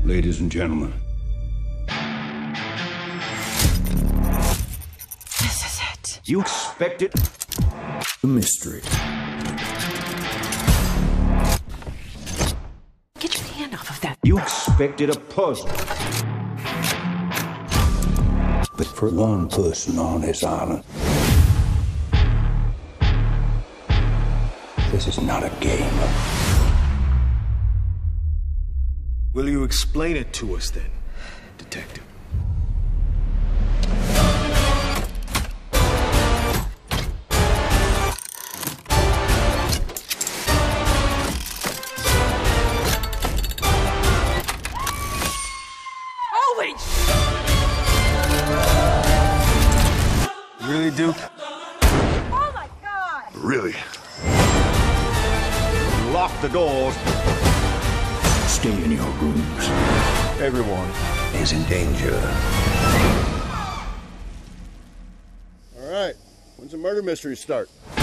ladies and gentlemen. This is it. You expected a mystery. Get your hand off of that. You expected a puzzle. But for one person on this island, this is not a game. Will you explain it to us then, Detective? Holy Really, Duke? Oh my God! Really? Lock the doors. Stay in your rooms. Everyone Is in danger. All right. When's the murder mystery start?